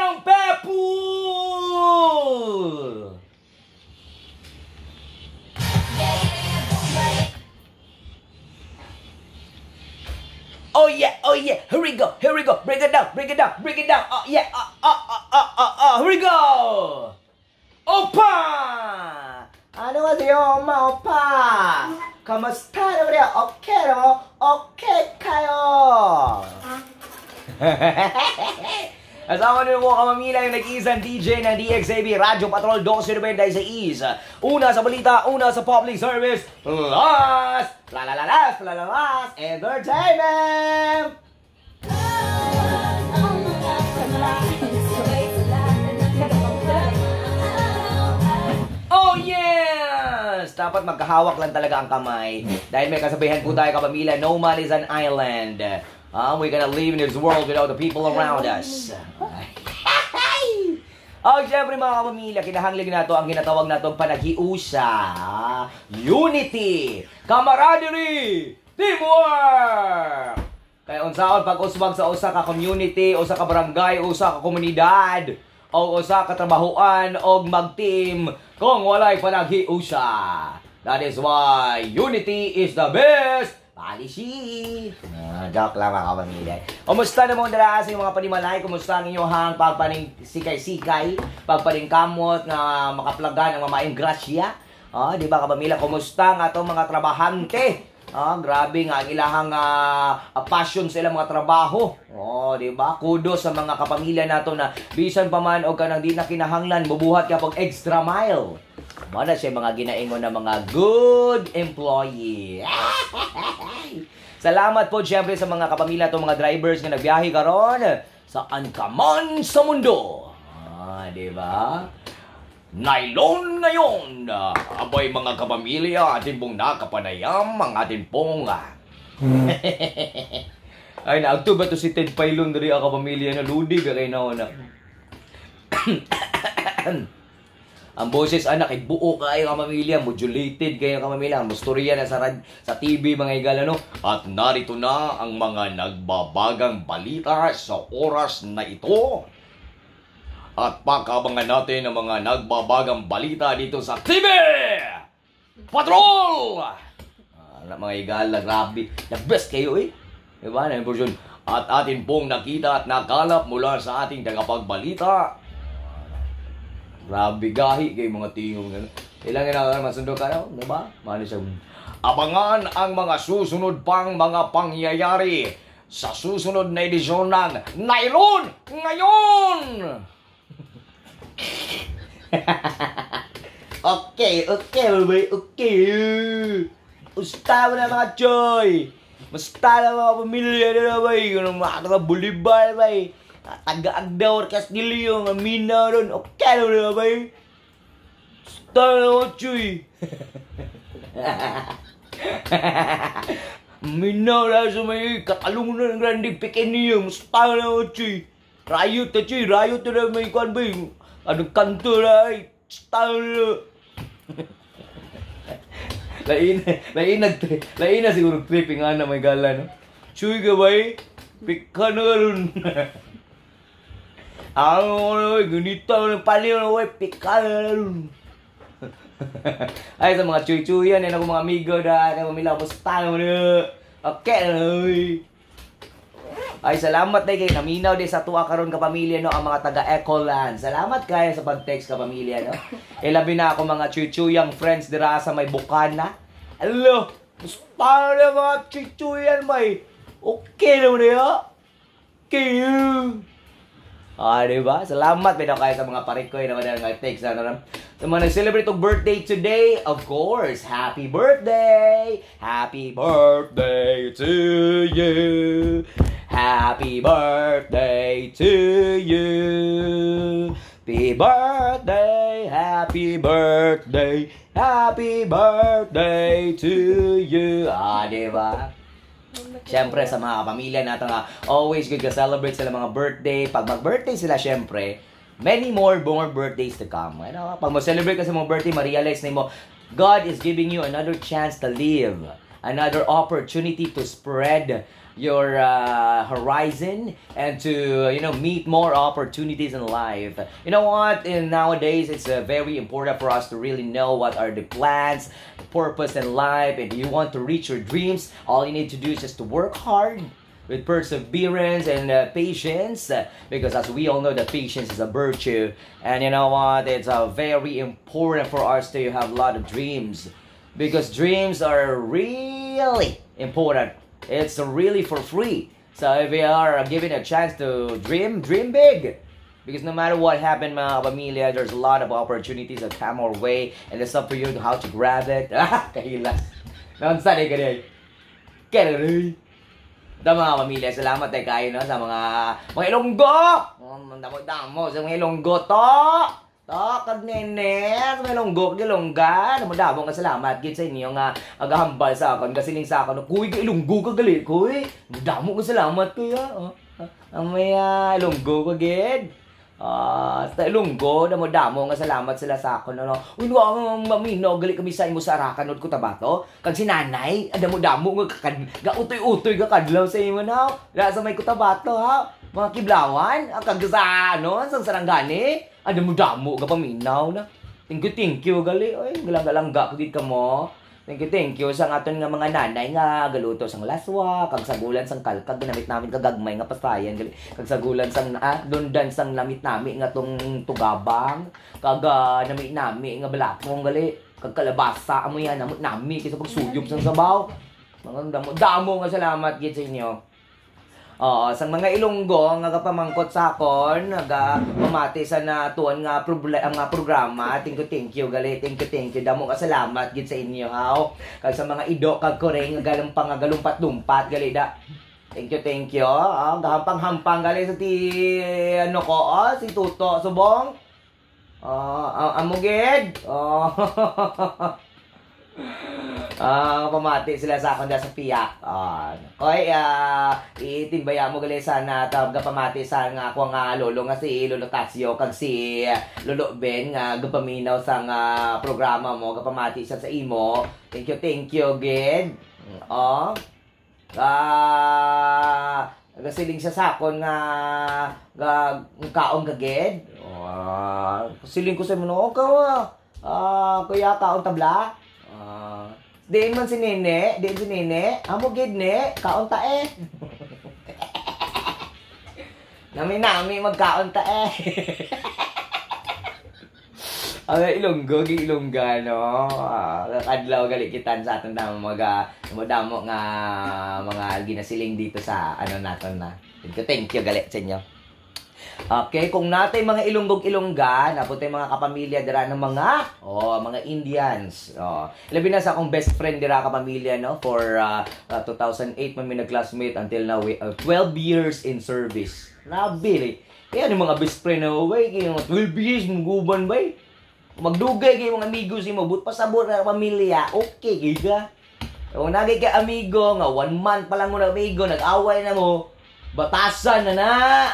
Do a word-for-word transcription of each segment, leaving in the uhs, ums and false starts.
Ang Pepool! Oh yeah, oh yeah, here we go, here we go, break it down, break it down, break it down, oh yeah, oh, oh, oh, oh, oh, oh, here we go! Opa! Ano ba sa'yo, Oma, Opa? Kamusta na ba? Okay na? Okay kayo! Kasama nyo mo kamamila yung nag-iisang D J ng D X A B Radyo Patrol twelve ninety-six. Una sa balita, una sa public service, plus, lalalalas, lalalalas, entertainment! Oh yes! Dapat magkahawak lang talaga ang kamay. Dahil may kasabihan po tayo kapamilya, no man is an island. Uh, we're gonna live in this world without the people around us. Oh, syempre mga kapamilya, kinahanglig na ito ang ginatawag na itong panaghiusa. Unity, camaraderie, teamwork! Kaya unsaon pag-usbag sa usa ka community, usa ka barangay, usa ka komunidad, o usa ka trabahoan, o mag-team, kung walay panaghiusa. That is why unity is the best policy. Ah, joke lang mga kapamilya. Kumusta na mo nila sa mga panimalay? Kumusta ang inyong pagpaning sikay-sikay? Pagpaning kamot nga makaplagan ang mamaing grasya? Ah, di ba kapamilya? Kumusta nga itong mga trabahante? Ah, grabe nga ang ilahang uh, passion sa ilang mga trabaho. Oh, di ba? Kudos sa mga kapamilya nato na bisan pa man o kanang di na kinahanglan bubuhat ka pag extra mile. Mana siya mga ginaingon na mga good employee. Salamat po siyempre sa mga kapamilya to mga drivers nga nagbiyahe karon saan ka man sa mundo. Ah, di ba? Nailon ngayon, abay mga kapamilya, atin pong nakapanayam ang atin pong... Ay, naagto ba to si Ted Pailon dari ang kapamilya na ludi, kaya na na. Ang boses anak, ay buo kayo kapamilya, modulated kayo kapamilya, ang mustorya na sa, rad, sa T V mga igala, no? At narito na ang mga nagbabagang balita sa oras na ito. At pakabangan natin ang mga nagbabagang balita dito sa T V Patrol! Ah, mga igala, grabe. The-best kayo eh. Diba? At atin pong nakita at nakalap mula sa ating tagapagbalita. Grabe, gahi kayo mga tingong. Ilang nga na masundo ka na, diba? Mano siya. Abangan ang mga susunod pang mga pangyayari sa susunod na edisyon ng Nailon Ngayon! Okay, okay, baby, okay. Musta mo na mga choy? Musta na mga pamilya na bay? Kung mga bulibal bay? Taga-agdaw, Castillo, Amina ron. Okay na na bay? Musta na mga choy? Amina na sa may katalungan ng grande pequeño. Musta na mga choy? Rayot na choy, rayot na may kwan bay? Anong kanto na ay? Style! Lain, lain nag lain na siguro tripping nga na may gala, no? Chuy ka ba eh? Pika na rin. Ano na eh? Ganito na paliw na eh. Pika na rin. Ay, sa mga chuy-chuyan, yan ako mga amigo na namamilaw po sa talo na. Okay na eh. Ay, salamat na kayo. Naminaw din sa tuwa karon kapamilya, no, ang mga taga-Ecoland. Salamat kayo sa pag-text kapamilya, no. Ilabi na ako mga chuchuyang friends dira sa may Bukana. Hello! Gusto na mga chuchuyan, may. Okay naman na yun. Okay. Ah, diba? Salamat din kayo sa mga parikoy na mga nag-text. Ano, sa mga nag-celebrate ng birthday today, of course, happy birthday! Happy birthday to you! Happy birthday to you. Happy birthday, happy birthday, happy birthday to you. Ah, diba? Siyempre sa mga kapamilya natin nga, always good ka-celebrate sila mga birthday. Pag mag-birthday sila, siyempre, many more more birthdays to come. Ano? Pag mag-celebrate ka sa mga birthday, ma-realize na mo, God is giving you another chance to live. Another opportunity to spread your uh, horizon and to you know meet more opportunities in life. You know what? In nowadays, it's uh, very important for us to really know what are the plans, purpose in life, and you want to reach your dreams. All you need to do is just to work hard with perseverance and uh, patience, uh, because as we all know, that patience is a virtue. And you know what? It's uh, very important for us to have a lot of dreams, because dreams are really important. It's really for free. So if we are given a chance to dream, dream big. Because no matter what happened, mga kapamilya, there's a lot of opportunities that come our way, and it's up to you to how to grab it. Ah, kahilas. Naunsan eh, ganyan. Kaya ito mga pamilya, salamat tayo kayo no, sa mga mga Ilonggo! Damo-damo sa mga Ilonggo to! To, kag nene, sa mga Ilonggo, kag Ilongga, damo-damo nga salamat gid sa inyo nga agahambal sa akon, kasining sa akon, kuy, kag Ilonggo ka gali, kuy! Damo nga salamat kuya, oh. Ang may uh, Ilonggo ka gid. Ah, uh, sa Ilonggo, damo-damo nga salamat sila sa akon ano. Uy, no, mamino gali kami sa imo sa Arakanod ko tabato. Kag si nanay, damo-damo nga kakad, ga-utoy-utoy ka kadlaw sa imo na. Dala sa may kutabato ha. Mga kiblawan, kag sa ano, sa Sarangani. Damo-damo ga paminaw na. Thank you, thank you gali. Oy, galang-galangga ko gid kamo. Thank you, thank you sa aton nga mga nanay nga galuto sang laswa, kag sagulan sang kalkag ginamit namin kagagmay nga pasayan gali. Kag sagulan sang ah, dundan sang lamit nami nga tong tugabang, kag uh, namit nami nga balakong gali. Kag kalabasa amo yan namot nami kaysa pagsuyop sang sabaw. Mga damo, damo nga salamat gid sa inyo. Oo, sang mga Ilonggo nga kapamangkot sa akon, naga pamati sa natuan nga problema nga programa. Thank you, thank you gali. Thank you, thank you. Damo ka salamat gid sa inyo ha. Kag sa mga Ido kag Koreng nga galumpang nga galumpat-lumpat gali da. Thank you, thank you. Ah, gahampang-hampang gali sa ti ano ko, oh, si Tuto Subong. Ah, uh, amo gid. Oh. Ah, uh, pamati sila sa akon da sa piyak. Ah, koy uh, itimbaya mo gali sana tab pamati sa nga ako nga lolo nga si Lolo Tasio kag si Lolo Ben nga gapaminaw sa nga programa mo, gapamati siya sa imo. Thank you, thank you gid. Oh. Ah, gasiling siya sa akon nga ga kaon gagid. Oh, siling ko sa mo no ka. Ah, kuya kaon tabla. Ah, diin man si Nene, diin si Nene, amo gid ne, kaon ta eh. Nami-nami magkaon ta eh. Ang Ilonggo, gi Ilongga no. Ah, adlaw gali kitan sa aton damo mga madamo nga mga ginasiling dito sa ano naton na. Thank you, thank you gali sa inyo. Okay, kung natay mga Ilonggong-Ilongga, napuntay mga kapamilya dira ng mga oh, mga Indians. Oh, labi na sa akong best friend dira kapamilya no for uh, uh, two thousand eight man mi nag-classmate until now we, uh, twelve years in service. Nabili. Kaya yung mga best friend na way, kaya mga twelve years muguban bay. Magdugay kay mga amigo si mo, but pasabot na pamilya. Okay, giga. Kung nagay ka amigo nga one month pa lang mo na amigo, nag-away na mo. Batasan na na.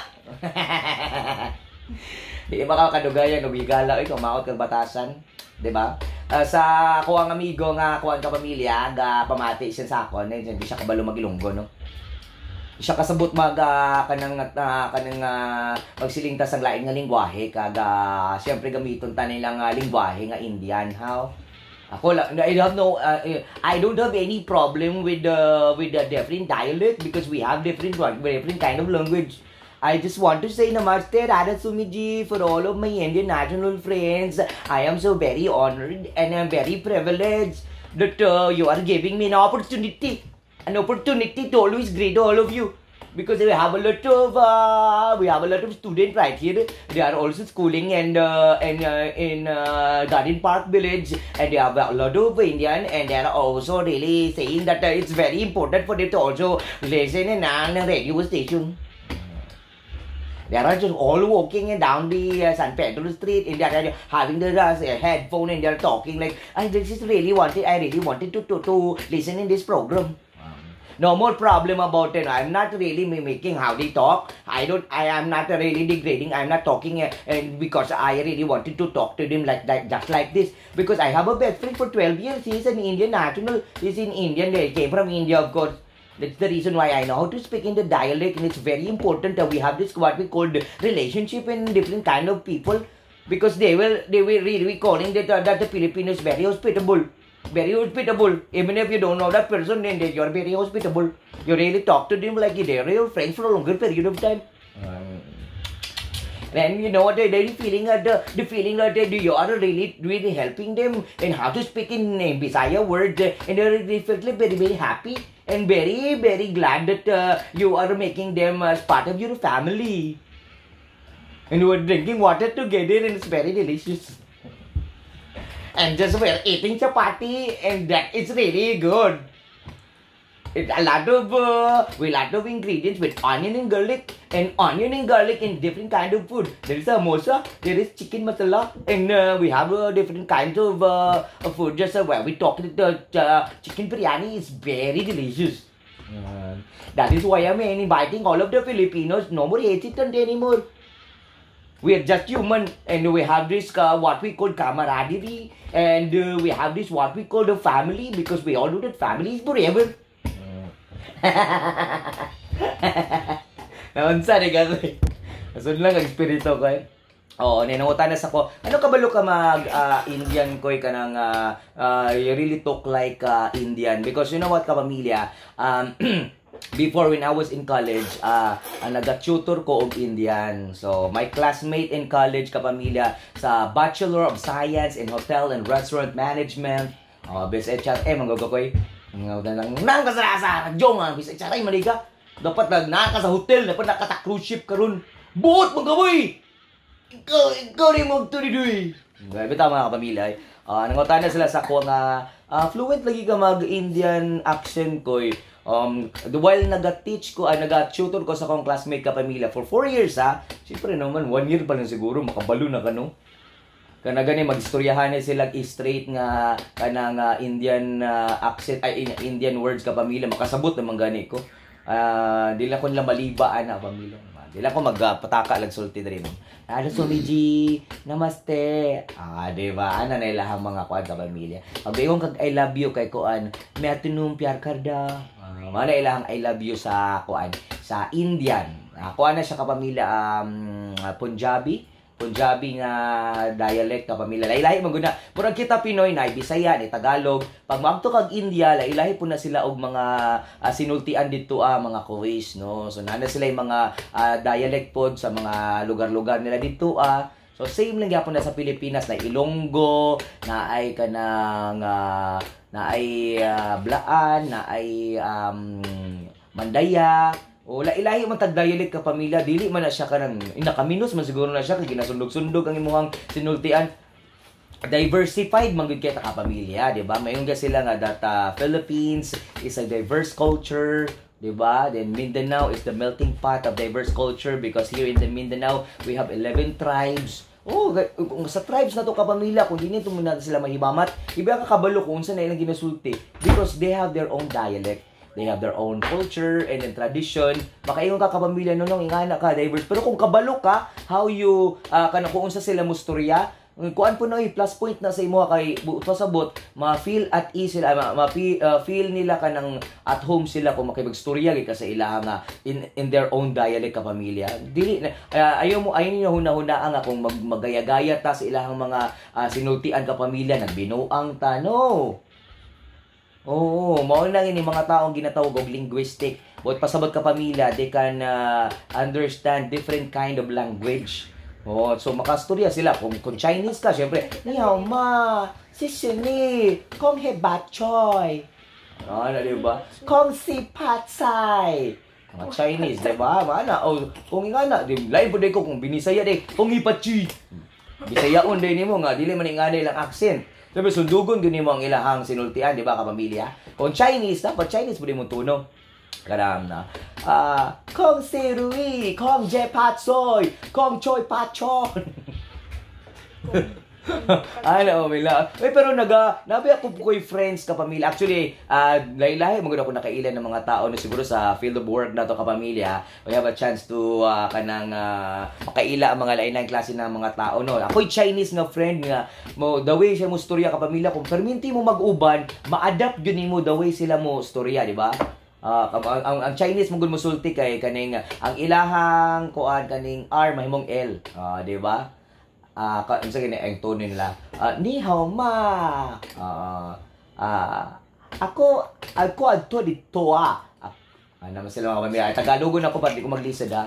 Di ba ka kadugayan o bigala ito maot kag batasan, di ba? Uh, sa ko ang amigo nga kuan ka pamilya ga pamati siya sa akon, eh, hindi siya kabalo mag-Ilonggo no. Siya kasabot mag uh, kanang uh, kanang uh, magsilingta sang lain nga lengguwahe kag uh, syempre gamiton ta nilang uh, lengguwahe nga Indian how. Ako lang, I don't know, uh, I don't have any problem with the with the different dialect because we have different different kind of language. I just want to say Namaste Radha Sumiji for all of my Indian national friends. I am so very honored and I am very privileged that uh, you are giving me an opportunity. An opportunity to always greet all of you. Because we have a lot of uh, we have a lot of students right here. They are also schooling and uh, and uh, in uh, Garden Park Village, and they have a lot of Indian, and they are also really saying that uh, it's very important for them to also listen in a radio station. They are just all walking down the uh, San Pedro Street and they are having the uh, headphone and they are talking like, I just really wanted, I really wanted to, to, to listen in this program. No more problem about it. I'm not really mimicking how they talk. I don't, I am not really degrading. I'm not talking uh, and because I really wanted to talk to them like that, just like this. Because I have a best friend for twelve years. He's an Indian national. He's in Indian. He came from India, of course. That's the reason why I know how to speak in the dialect, and it's very important that we have this what we call the relationship in different kind of people, because they will they will really calling that uh, that the Filipino is very hospitable, very hospitable. Even if you don't know that person, then they, you're very hospitable. You really talk to them like they're your friends for a longer period of time. Um, And you know what, they're really feeling that the, the feeling that they, you are really really helping them in how to speak in uh, Bisaya word, uh, and they're definitely very very happy and very very glad that uh, you are making them as part of your family. And we're drinking water together, and it's very delicious. And just we're eating chapati, and that is really good. It's a lot of uh, a lot of ingredients with onion and garlic, and onion and garlic in different kind of food. There is samosa, there is chicken masala, and uh, we have uh, different kinds of, uh, of food. Just uh, where we talk the uh, chicken biryani is very delicious. Uh, that is why I'm inviting all of the Filipinos. Nobody hates it anymore. We are just human, and we have this uh, what we call camaraderie, and uh, we have this what we call the family, because we all know that family is forever. Naunsa ni kasi. Asun lang ang espiritu ko eh. Oo, ninangutan na sa ko. Ano kabalo ka mag uh, Indian ko ka ng uh, uh, you really talk like uh, Indian, because you know what, kapamilya, um before when I was in college, uh, uh nag-tutor ko og Indian. So my classmate in college, kapamilya, sa Bachelor of Science in Hotel and Restaurant Management. Oh, bes H R M ang gagakoy. Nang nang kasarasa, jong ang bisa charay maliga. Dapat nag naka sa hotel, dapat naka sa cruise ship karon. Buot mo gaboy. Ikaw, ikaw rin mo turidoy. Grabe ta mga kapamilya. Ah, uh, nangutan na sila sa ko nga uh, fluent lagi ka mag-Indian accent ko. Um, while naga-teach ko, ay uh, naga-tutor ko sa kong classmate kapamilya for four years ha. Siyempre naman, one year pa lang siguro, makabalo na ka no. Kana gani magistoryahan ni sila straight nga kanang uh, Indian uh, accent ay Indian words ka pamilya, makasabot naman gani ko. Ah, uh, dila ko nila malibaan na pamilya. Dila ko magpataka uh, lang sulti diri. Ano sumiji, namaste. Ah, di ba? Ana na ilahang mga kuan ka pamilya. Pag-ingon kag I love you kay kuan, may atunong pyar karda. Ah, mana ilahang I love you sa kuan sa Indian. Ah, kuan na siya ka pamilya um, Punjabi. Punjabi nga dialect ka pamilya. Lailahi man gud na. Murag kita Pinoy na Bisaya ni Tagalog. Pag maadto kag India, lailahi po na sila og mga uh, sinultian dito ah, mga Kuwais no. So nana sila yung mga uh, dialect pod sa mga lugar-lugar nila dito ah. So same lang gyapon na sa Pilipinas na Ilonggo, na ay kanang uh, na ay uh, Blaan, na ay um, Mandaya. O lailahi man tag dialect ka pamilya, dili man na siya kanang inakaminos man siguro na siya kay ginasundog-sundog ang imong sinultian. Diversified man gud kita ka pamilya, di ba? Mayon ga sila nga that uh, Philippines is a diverse culture, di ba? Then Mindanao is the melting pot of diverse culture, because here in the Mindanao we have eleven tribes. Oh, sa tribes na to ka pamilya, kung dili to muna sila mahibamat, iba ka kabalo kung unsa na ilang ginasulti, because they have their own dialect. They have their own culture and then tradition. Makaingon ka kapamilya no nung ingana ka diverse. Pero kung kabalo ka, how you uh, kana kung unsa sila mustorya, kuan po na plus point na sa imo kay buto sabot, ma-feel at ease sila, ma-feel uh, feel nila kanang at home sila kung makipagstorya gyud ka sa ilaha nga in in their own dialect ka pamilya. Dili uh, ayo mo ayon niyo hunahuna nga kung mag, magaya-gaya ta sa ilahang mga uh, sinultian ka pamilya, nagbinuang ta no. Oo, mao na ini mga taong ginatawag og linguistic. But pasabot ka pamilya, they can uh, understand different kind of language. Oh, so makastorya sila kung kung Chinese ka, syempre, ni hao ma, sisini, kong he bat choy. Ano, di ba? Kong si patsai. Mga Chinese, di ba? Mana, oh, kung ingana, di lain po ko kung binisaya di, kong ipachi. Bisayaon din nimo nga, dili man ingana ilang accent. Sabi, sundugon gini mo ang ilahang sinultian, di ba, kapamilya? Kung Chinese, dapat Chinese po din mo tuno. Karam na. Ah, Kong Sirui, Kong Je Patsoy, Kong Choi Patchon. Ano, mila. Eh, pero naga, nabi ako po ko'y friends, kapamilya. Actually, uh, lahi-lahi, magod ako nakailan ng mga tao na siguro sa field of work na to kapamilya. We have a chance to uh, kanang uh, makaila ang mga lain-lain klase ng mga tao. No? Ako'y Chinese nga friend nga, mo, the way siya mo storya kapamilya, kung perminti mo mag-uban, ma-adapt yun mo the way sila mo storya, di ba? Ah, kam- ang, ang, ang Chinese mong gud musulti kay kaning ah, ang ilahang kuan kaning R mahimong L. Ah, di ba? Ah, ka unsa gini ang tono nila? Ah, ni hao ma. Ah, ah, ako ako adto dito ah. Ah, ano man sila mga pamilya. Tagalogon ako pa di ko maglisod ha.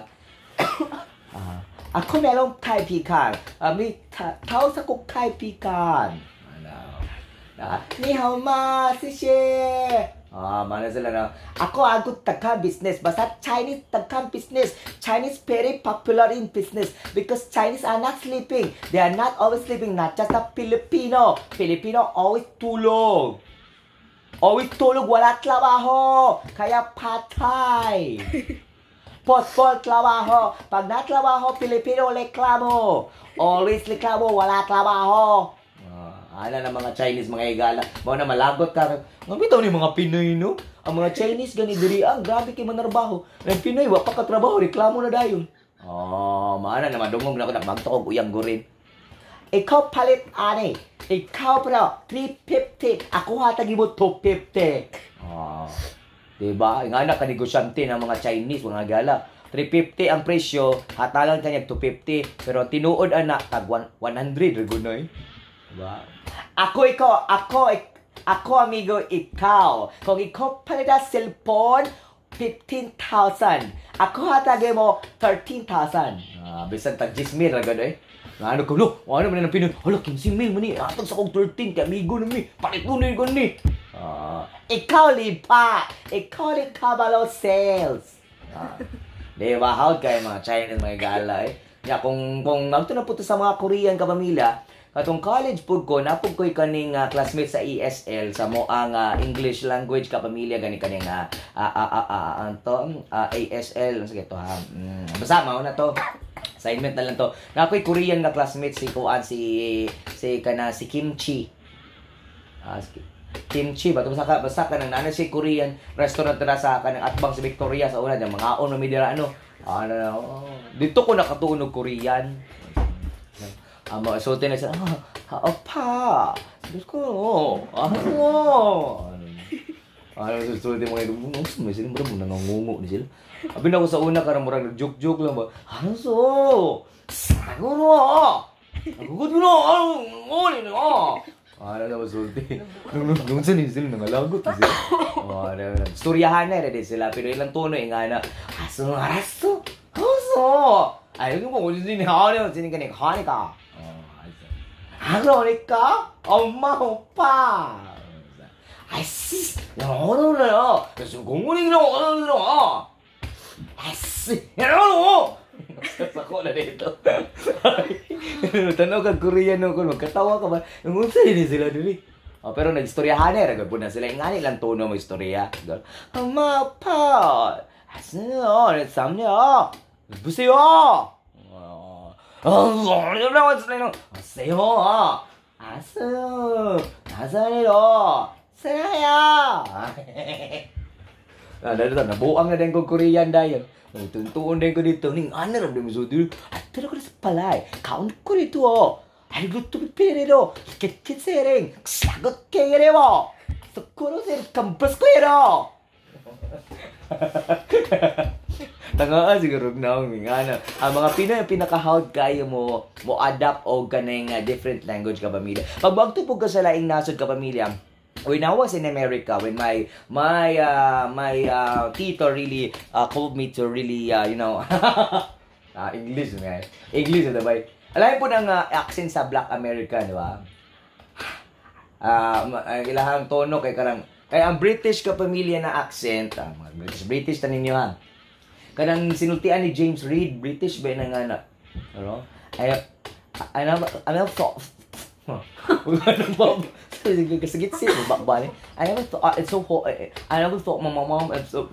Ah, ako merong kaibigan. Ah, may ta- tao sa ko kaibigan. Ano? Ah, ni hao ma, sisye. Ah, mana sila na. Ako ako taga business. Basta Chinese taga business. Chinese very popular in business because Chinese are not sleeping. They are not always sleeping. Not just a Filipino. Filipino always tulog. Always tulog. Wala trabaho. Kaya patay. Postpone trabaho. Pag natrabaho, Filipino reklamo. Always reklamo. Wala trabaho. Ana na mga Chinese mga higala. Mao na malagot ka. Nga bitaw ni mga Pinoy no. Ang mga Chinese gani diri ang grabe kay manarbaho. Ang Pinoy wa pa ka trabaho reklamo na dayon. Oh, maana na madungog na ko nagbagto og uyang gurin. Ikaw palit ani. Ikaw pra three fifty. Ako hatagi mo two fifty. Oh. Diba? Nga na ka negosyante ng mga Chinese mga gala. three fifty ang presyo, hatalan kanya two fifty. Pero tinuod anak tag one hundred regunoy. Diba? Ako, ikaw, ako, ik, ako, amigo, ikaw. Kung ikaw palita cellphone, fifteen thousand. Ako hatagay mo, thirteen thousand. Ah, bisan tag ten mil, agad eh. Nga ano ko, no, ano man ang Pinoy, hala, fifteen mil man eh, atag sa kong thirteen, kaya amigo na mi, palitunin ko ni. Ah, ikaw, lipa. Ikaw, li kabalo sales. Ah, diba, how kayo mga Chinese, mga gala eh. Ya, kung, kung magto na po sa mga Korean kapamilya, katong college pud ko napud ko'y kaning uh, classmate sa E S L sa mo ang uh, English language ka pamilya gani kaning uh, uh, uh, uh, uh, anto uh, A S L sige to ha. Mm, basta mao na to. Assignment na lang to. Nakoy Korean nga classmate si kuan si si kana si Kimchi. Ah, si Kimchi ba basta ka basta ka nang nana si Korean restaurant na sa kanang atbang sa Victoria sa una yung mga on mi dira ano. Ano oh, dito ko nakatunog Korean. Ah, mga sulti na siya, ah, opa, sabi ko, ano, ano, sulti mga ito, may sila, marami nangangungo ni sila. Abi na ako sa una, karang marang nag-joke-joke lang ba, ano so, sago no, nagugod mo no, ano, ano, ano, ano na sulti, nung saan sila, nangalagot sila. Storyahan na rin sila, pero ilang tono, eh nga na, aso, araso, aso, ayaw mo, kung sino ni sino ka ni ka. 그러니까 엄마 오빠 아이씨 너너너 그래서 공군이랑 어느러 아이씨 너너 Sako na dito. Tanaw ka Koreano ko magkatawa ka ba? Nung unsa din sila dili. Oh, pero nagistoryahan na ragod po na sila ngani lang tono mo istorya. Ama pa. Asno, samnya. 보세요. 어, 뭐라고 했어요? 보세요. 알았어요. 나사래요. 세라야. Ah, dahil na nabuang na din ko Korean dahil. Tuntuon din ko dito. Ning ano ram din mo so dito. Atero ko sa palay. Kaun ko dito. 알고 또 피레로. 개체세랭. 사got kerewo. Sukuro ser campus ko ero. Tangaan siguro na ang ano. Ang mga Pinoy ang pinaka-hard kayo mo mo adapt o ganeng uh, different language ka pamilya. Pag bagto po ka sa laing nasod ka pamilya, when I was in America, when my my uh, my uh, tito really uh, called me to really uh, you know uh, English man. English na ba? Alam po ng uh, accent sa Black American, di ba? Ah, uh, ilahang tono kay karang kay ang British ka pamilya na accent, ah, mga British British ta ninyo ha. Kanang sinultian ni James Reid, British ba na nga na? Ano? Ay ay na ano to? Ano ba? Sige, sige, sige, ba ni? I never thought it's so hot. I never thought my mom and so.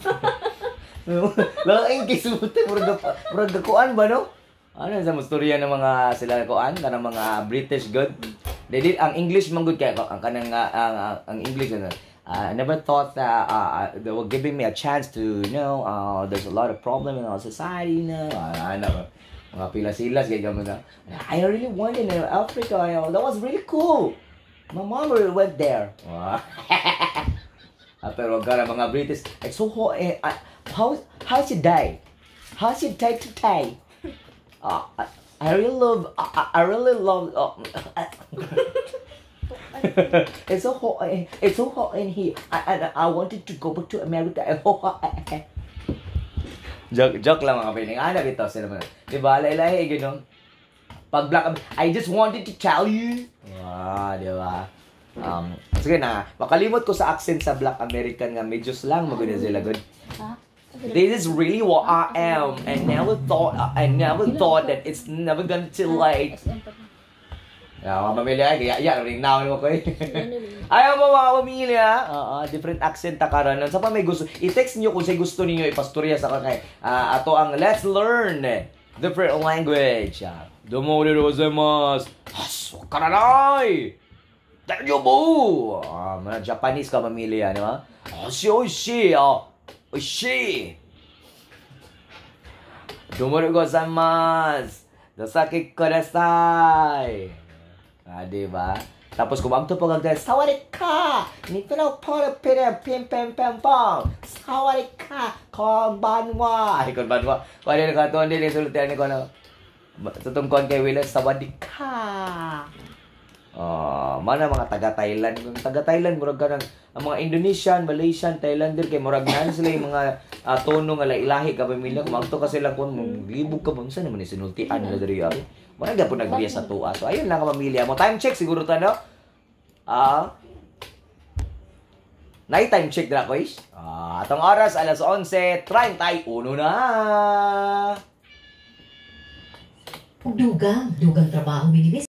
Laing kisulte murag murag kuan ba no? Ano sa istorya ng mga sila kuan kanang mga British god. They did ang English man good kay ang kanang ang ang English ano. I never thought that uh, they were giving me a chance to, you know, uh, there's a lot of problem in our society, you know. Uh, ano, mga pilas-silas, ganyan mo na. I really wanted in Africa, you know. That was really cool. My mom really went there. Uh, Ah, pero wag ka na mga British. Eh, so, ho, eh, ah, how, how's your day? How's your day today? Ah, I, I really love, I, I really love, uh, it's so hot, eh, it's so hot in here. I, I, I wanted to go back to America. joke, joke lang mga piling. Ano ito sila man. Diba, lahi-lahi, gano'n. Pag black, I just wanted to tell you. Wow, diba? Um, sige na, makalimot ko sa accent sa Black American nga, medyo slang maganda sila, good. This is really what I am, and never thought, I never thought that it's never gonna too late. Yeah, mga pamilya, kaya yan, ring now mo ko eh. Ayaw mo mga pamilya, uh, different accent ta karon. Sa pa may gusto, i-text niyo kung say gusto niyo ipastorya sa kay uh, ato ang let's learn different language. Domo de gozaimasu. Hasu karanai. Thank mo! Ah, mga Japanese ka pamilya, di ba? Oshi, oishi! Oh, oishi! Domoru gozaimasu! Dosaki kudasai! Ah, di ba? Tapos kung magto pag agad, Sawadee ka! Nito na po na pina, pim, pim, pim, pam! Sawadee ka! Konbanwa! Ay, konbanwa! Kung ano yung katuan din, isulutihan ni ko na, tutungkon kay Willis, Sawadee ka! Uh, mana mga taga-Thailand. Kung taga-Thailand, murag ka ng ang mga Indonesian, Malaysian, Thailander, kay murag na sila yung mga uh, tono nga ilahi ka pamilya. Kung magto ka sila kung libog ka, kung saan naman yung sinultian nila dari ay. Murag po nagbiya sa tuwa. So, ayun lang ka pamilya mo. Time check siguro ta, no? Ah... Uh, night time check na, guys. Ah, uh, atong oras, alas onse, treinta y uno na. Dugang, dugang trabaho, minibis.